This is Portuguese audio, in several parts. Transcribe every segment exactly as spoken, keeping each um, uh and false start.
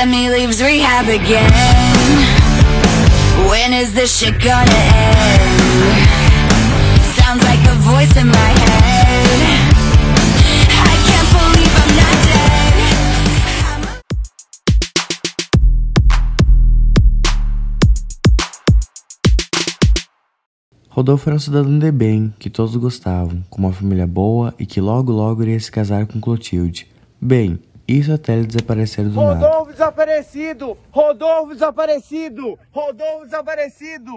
at me leaves rehab again. When is this shit gonna end? Sounds like a voice in my head. I can't believe I'm not dead. Rodolfo era um cidadão de bem, que todos gostavam, com uma família boa e que logo logo iria se casar com Clotilde. Bem, isso até ele desaparecer do nada. Rodolfo desaparecido! Rodolfo desaparecido! Rodolfo desaparecido!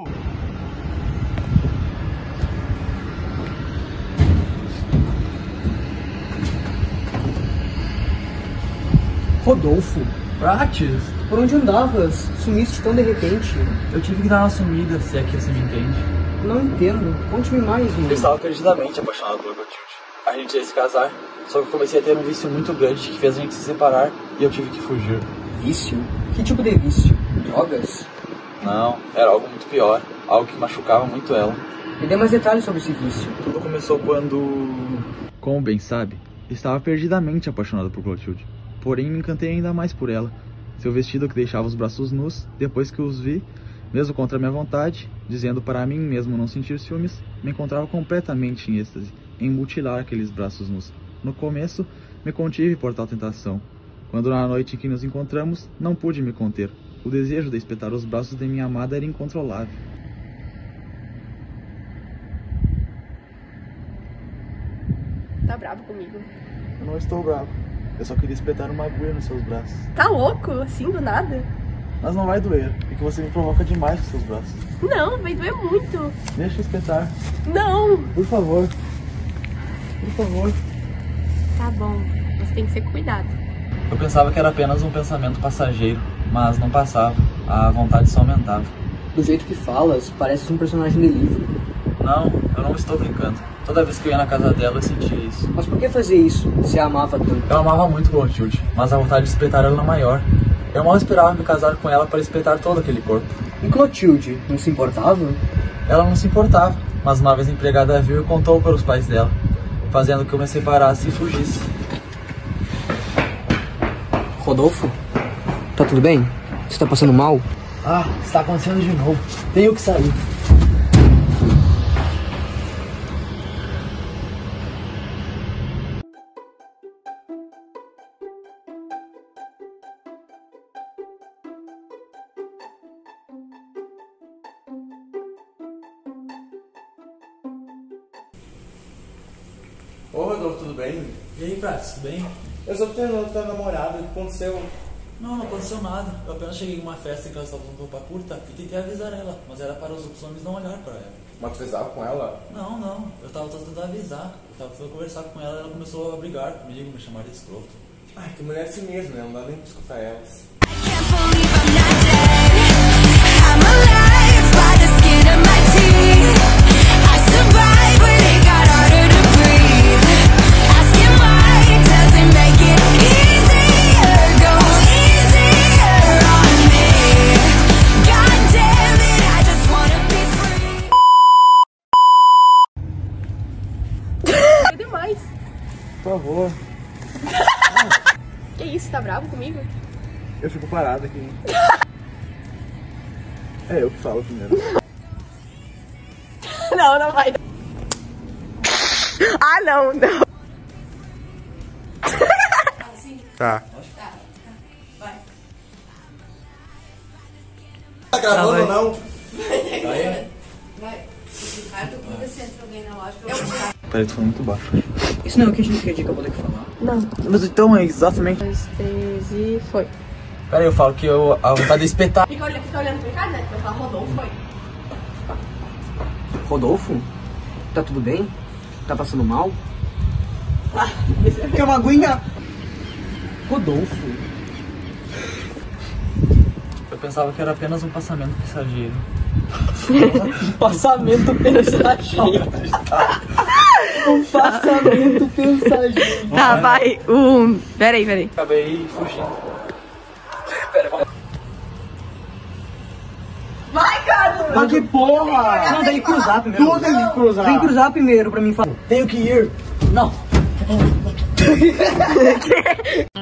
Rodolfo? Prates, Por onde andavas? Sumiste tão de repente? eu tive que dar uma sumida, se é que você me entende. Não entendo. Conte-me mais, Eu mano. estava perdidamente apaixonado pela Clotilde. A gente ia se casar, só que eu comecei a ter um vício muito grande que fez a gente se separar e eu tive que fugir. Vício? Que tipo de vício? Drogas? Não, era algo muito pior, algo que machucava muito ela. Me dê mais detalhes sobre esse vício. Tudo começou quando... Como bem sabe, estava perdidamente apaixonado por Clotilde. Porém, me encantei ainda mais por ela. Seu vestido que deixava os braços nus, depois que os vi, mesmo contra minha vontade, dizendo para mim mesmo não sentir ciúmes, me encontrava completamente em êxtase, em mutilar aqueles braços nus. No começo, me contive por tal tentação. Quando na noite em que nos encontramos, não pude me conter. O desejo de espetar os braços de minha amada era incontrolável. Tá bravo comigo? Eu não estou bravo. Eu só queria espetar uma agulha nos seus braços. Tá louco? Assim, do nada? Mas não vai doer, porque você me provoca demais com seus braços. Não, vai doer muito. Deixa eu espetar. Não! Por favor. Por favor. Tá bom, mas tem que ser cuidado. Eu pensava que era apenas um pensamento passageiro, mas não passava. A vontade só aumentava. Do jeito que falas, pareces um personagem de livro. Não, eu não estou brincando. Toda vez que eu ia na casa dela, eu sentia isso. Mas por que fazer isso, se a amava tanto? Eu amava muito Clotilde, mas a vontade de espetar ela era maior. Eu mal esperava me casar com ela para espetar todo aquele corpo. E Clotilde, não se importava? Ela não se importava, mas uma vez a empregada viu e contou para os pais dela, fazendo que eu me separasse e fugisse. Rodolfo? Tá tudo bem? Você tá passando mal? Ah, está acontecendo de novo. Tenho que sair. Ô Rodolfo, tudo bem? E aí, Prates, tudo bem? Eu só tô tentando tua namorada, o que aconteceu? Não, não aconteceu nada. Eu apenas cheguei em uma festa em que ela estava usando roupa curta e tentei avisar ela, mas era para os outros homens não olhar para ela. Mas tu fez algo com ela? Não, não. Eu estava tentando avisar. Eu estava tentando conversar com ela e ela começou a brigar comigo, me chamar de escroto. Ai, que mulher é assim mesmo, né? Não dá nem pra escutar elas. Can't believe I'm not dead. I'm alive by the skin of my teeth. I survived when it got harder to breathe. Asking why it doesn't make it easier. Go easier on me. God damn it, I just wanna be free. É demais. Por favor. Que isso, tá bravo comigo? Eu fico parado aqui. É eu que falo primeiro. Não, não vai. Ah, não, não. Tá. Tá gravando ou não? Vai. Vai. Ricardo, quando você entra alguém na loja, eu Peraí, tu foi muito baixo. Isso não é o que a gente quer de acabou de falar. Não. Mas então é exatamente. Dois, três e foi. Peraí, eu falo que eu, a vontade de espetar. Fica olhando, fica olhando pra cá, né? Eu falo, Rodolfo, foi. Rodolfo? Tá tudo bem? Tá passando mal? Quer uma aguinha? Rodolfo? Eu pensava que era apenas um passamento passageiro. Passamento pensageiro. Um passamento pensageiro. Tá, vai. Um. Peraí, peraí. Acabei fugindo. Vai, Carlos! Mas que porra! Não, tem que cruzar primeiro. Tu tem que cruzar. Tem que cruzar primeiro pra mim falar. Tenho que ir. Não.